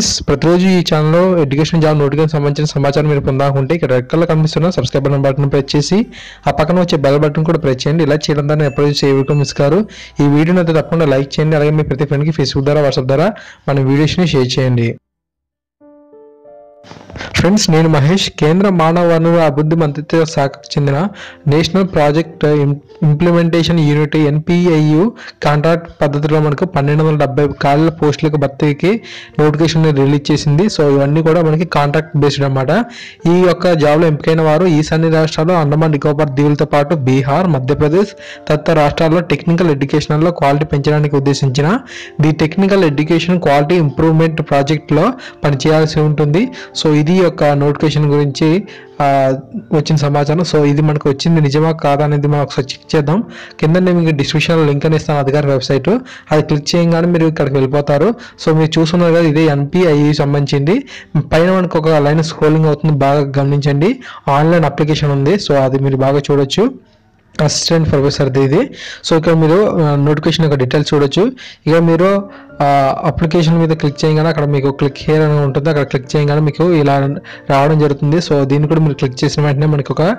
Friends, ప్రతిరోజు ఈ ఛానల్లో ఎడ్యుకేషన్ జాబ్ నోటిఫికేషన్ సంబంధించిన సమాచారం మీరు పొందాలనుకుంటే ఇక్కడ రెడ్ కలర్ కనిపిస్తున్న సబ్స్క్రైబ్ బటన్ ప్రెస్ చేసి ఆ పక్కన వచ్చే బెల్ బటన్ కూడా ప్రెస్ చేయండి. ఇలా చేయడం ద్వారా ఎప్పుడు చేయడం మిస్ కారు. ఈ వీడియోని అయితే తప్పకుండా లైక్ చేయండి. అలాగే మీ ప్రతి ఫ్రెండ్కి ఫేస్బుక్ ద్వారా వాట్సాప్ ద్వారా మన వీడియోస్ని షేర్ చేయండి. ఫ్రెండ్స్, నేను మహేష్. కేంద్ర మానవ వనరుల అభివృద్ధి మంత్రిత్వ శాఖకు చెందిన national project implementation unit NPIU contract పద్ధతిలో మనకు 1270 ఖాళీల పోస్టులకు భర్తీకి నోటిఫికేషన్ రిలీజ్ చేసింది. సో ఇవన్నీ కూడా మనకి కాంట్రాక్ట్ బేస్డ్ అన్నమాట. ఈ యొక్క జాబ్లో ఎంపికైన వారు ఈశాన్య రాష్ట్రాలు, అండమాన్ నికోబార్ దీవులతో పాటు బీహార్, మధ్యప్రదేశ్ తదితర రాష్ట్రాల్లో టెక్నికల్ ఎడ్యుకేషన్లో క్వాలిటీ పెంచడానికి ఉద్దేశించిన the technical education quality improvement ప్రాజెక్ట్లో పనిచేయాల్సి ఉంటుంది. సో ఇది యొక్క నోటిఫికేషన్ గురించి వచ్చిన సమాచారం. సో ఇది మనకు వచ్చింది నిజమా కాదా అనేది మనం ఒకసారి చెక్ చేద్దాం. కింద నేను మీకు డిస్క్రిప్షన్లో లింక్ అని ఇస్తాను, అధికారి వెబ్సైట్. అది క్లిక్ చేయగానే మీరు ఇక్కడికి వెళ్ళిపోతారు. సో మీరు చూస్తున్నారు కదా, ఇదే NPIU సంబంధించింది. పైన మనకు ఒక లైన్ స్క్రోలింగ్ అవుతుంది, బాగా గమనించండి. ఆన్లైన్ అప్లికేషన్ ఉంది, సో అది మీరు బాగా చూడొచ్చు. అసిస్టెంట్ ప్రొఫెసర్ది ఇది. సో ఇక్కడ మీరు నోటిఫికేషన్ యొక్క డీటెయిల్స్ చూడొచ్చు. ఇక మీరు అప్లికేషన్ మీద క్లిక్ చేయగానే అక్కడ మీకు క్లిక్ హియర్ అని ఉంటుంది. అక్కడ క్లిక్ చేయగానే మీకు ఇలా రావడం జరుగుతుంది. సో దీన్ని కూడా మీరు క్లిక్ చేసిన వెంటనే మనకి ఒక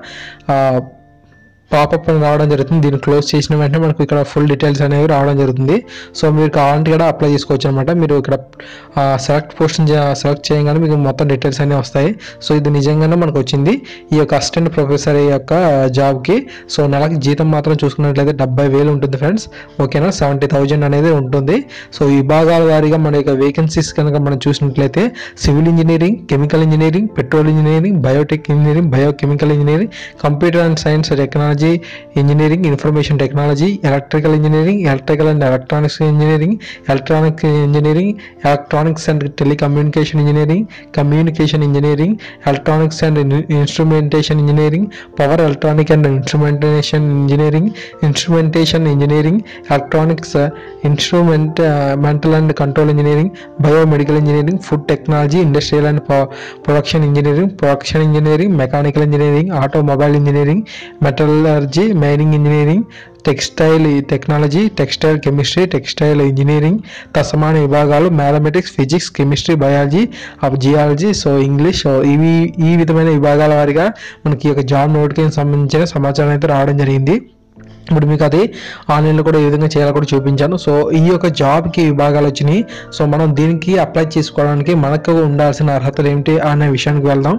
పాపప్ అని రావడం జరుగుతుంది. దీన్ని క్లోజ్ చేసిన వెంటనే మనకు ఇక్కడ ఫుల్ డీటెయిల్స్ అనేవి రావడం జరుగుతుంది. సో మీరు కావాలంటే కూడా అప్లై చేసుకోవచ్చు అనమాట. మీరు ఇక్కడ సెలెక్ట్ పోస్ట్ని సెలెక్ట్ చేయగానే మీకు మొత్తం డీటెయిల్స్ అనేవి వస్తాయి. సో ఇది నిజంగానే మనకు వచ్చింది ఈ యొక్క అసిస్టెంట్ ప్రొఫెసర్ యొక్క జాబ్కి. సో నెలకి జీతం మాత్రం చూసుకున్నట్లయితే 70,000 ఉంటుంది ఫ్రెండ్స్. ఓకేనా, 70,000 అనేది ఉంటుంది. సో విభాగాల వారీగా మన యొక్క వేకెన్సీస్ కనుక మనం చూసినట్లయితే civil engineering, chemical engineering, petrol engineering, biotech engineering, biochemical engineering, computer and science technology engineering, information technology, electrical engineering, electrical and electronics engineering, electronic engineering, electronics and telecommunication engineering, communication engineering, electronics and instrumentation engineering, power electronic and instrumentation engineering, instrumentation engineering, electronics instrumental and control engineering, biomedical engineering, food technology, industrial and production engineering, mechanical engineering, automobile engineering, metallurgy, mining engineering, textile technology, textile chemistry, textile engineering, తసమాన విభాగాలు mathematics, physics, chemistry, biology, geology, so English. So ఈ విధమైన విభాగాల వారిగా మనకి ఒక job notification సంబంధించిన సమాచారం అయితే రావడం జరిగింది. ఇప్పుడు మీకు అది ఆన్లైన్లో కూడా ఏ విధంగా చేయాలో కూడా చూపించాను. సో ఈ యొక్క జాబ్కి విభాగాలు వచ్చినాయి. సో మనం దీనికి అప్లై చేసుకోవడానికి మనకు ఉండాల్సిన అర్హతలు ఏమిటి అనే విషయానికి వెళ్దాం.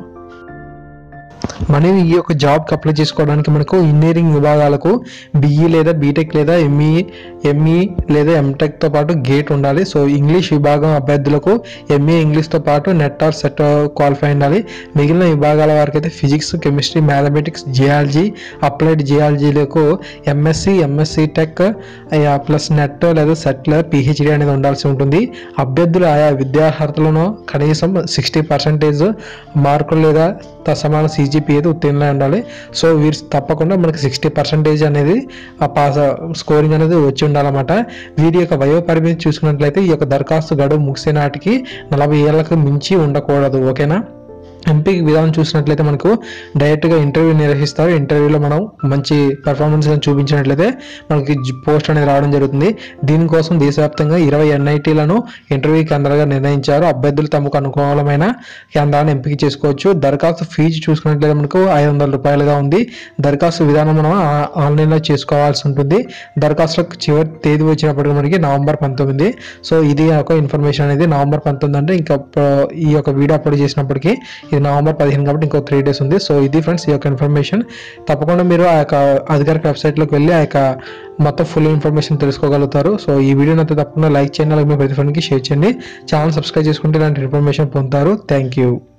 మనం ఈ యొక్క జాబ్కి అప్లై చేసుకోవడానికి మనకు ఇంజనీరింగ్ విభాగాలకు BE లేదా బీటెక్ లేదా ME లేదా MTechతో పాటు గేట్ ఉండాలి. సో ఇంగ్లీష్ విభాగం అభ్యర్థులకు MA ఇంగ్లీష్తో పాటు నెట్ ఆర్ సెట్ క్వాలిఫై ఉండాలి. మిగిలిన విభాగాల వారికి అయితే physics, chemistry, mathematics, geology, applied జియాలజీలకు MSc టెక్ ప్లస్ నెట్ లేదా సెట్ లేదా PhD అనేది ఉండాల్సి ఉంటుంది. అభ్యర్థులు ఆయా విద్యార్హతలను కనీసం 60% మార్కులు లేదా సమాన CGPA ఉత్తీర్ణంగా ఉండాలి. సో వీరు తప్పకుండా మనకి 60% అనేది పాస్ స్కోరింగ్ అనేది వచ్చి ఉండాలన్నమాట. వీరి యొక్క వయో పరిమితి చూసుకున్నట్లయితే ఈ యొక్క దరఖాస్తు గడువు ముగిసే నాటికి 40 ఏళ్లకు మించి ఉండకూడదు. ఓకేనా. ఎంపిక విధానం చూసినట్లయితే మనకు డైరెక్ట్గా ఇంటర్వ్యూ నిర్వహిస్తారు. ఇంటర్వ్యూలో మనం మంచి పర్ఫార్మెన్స్ చూపించినట్లయితే మనకి పోస్ట్ అనేది రావడం జరుగుతుంది. దీనికోసం దేశవ్యాప్తంగా 20 NITలను ఇంటర్వ్యూ కేంద్రాలుగా నిర్ణయించారు. అభ్యర్థులు తమకు అనుకూలమైన కేంద్రాన్ని ఎంపిక చేసుకోవచ్చు. దరఖాస్తు ఫీజు చూసుకున్నట్లయితే మనకు 500 రూపాయలుగా ఉంది. దరఖాస్తు విధానం మనం ఆన్లైన్లో చేసుకోవాల్సి ఉంటుంది. దరఖాస్తులకు చివరి తేదీ వచ్చినప్పటికీ మనకి నవంబర్ 19. సో ఇది ఒక ఇన్ఫర్మేషన్ అనేది. నవంబర్ 19 అంటే ఇంకా ఈ యొక్క వీడియో అప్లోడ్ చేసినప్పటికీ ఇది నవంబర్ 15 కాబట్టి ఇంకో 3 days ఉంది. సో ఇది ఫ్రెండ్స్ ఈ యొక్క ఇన్ఫర్మేషన్. తప్పకుండా మీరు ఆ యొక్క అధికారిక వెబ్సైట్లోకి వెళ్ళి ఆ యొక్క మొత్తం ఫుల్ ఇన్ఫర్మేషన్ తెలుసుకోగలుగుతారు. సో ఈ వీడియోని అయితే తప్పకుండా లైక్ చేయండి, అలాగే మీ ప్రతి ఫ్రెండ్కి షేర్ చేయండి. ఛానల్ సబ్స్క్రైబ్ చేసుకుంటే ఇలాంటి ఇన్ఫర్మేషన్ పొందుతారు. Thank you.